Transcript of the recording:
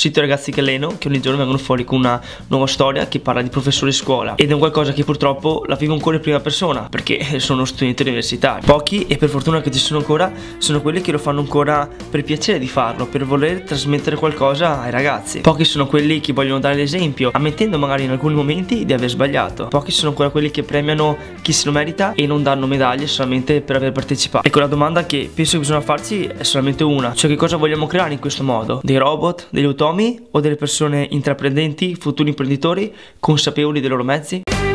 sito Ragazzi che alleno, che ogni giorno vengono fuori con una nuova storia che parla di professori di scuola, ed è un qualcosa che purtroppo la vivo ancora in prima persona perché sono studente universitario. Pochi, e per fortuna che ci sono ancora, sono quelli che lo fanno ancora per piacere di farlo, per voler trasmettere qualcosa ai ragazzi. Pochi sono quelli che vogliono dare l'esempio, ammettendo magari in alcuni momenti di aver sbagliato. Pochi sono ancora quelli che premiano chi se lo merita e non danno medaglie solamente per aver partecipato. Ecco, la domanda che penso che bisogna farci è solamente una, cioè che cosa vogliamo creare in questo modo? Dei robot, degli automi o delle persone intraprendenti, futuri imprenditori, consapevoli dei loro mezzi?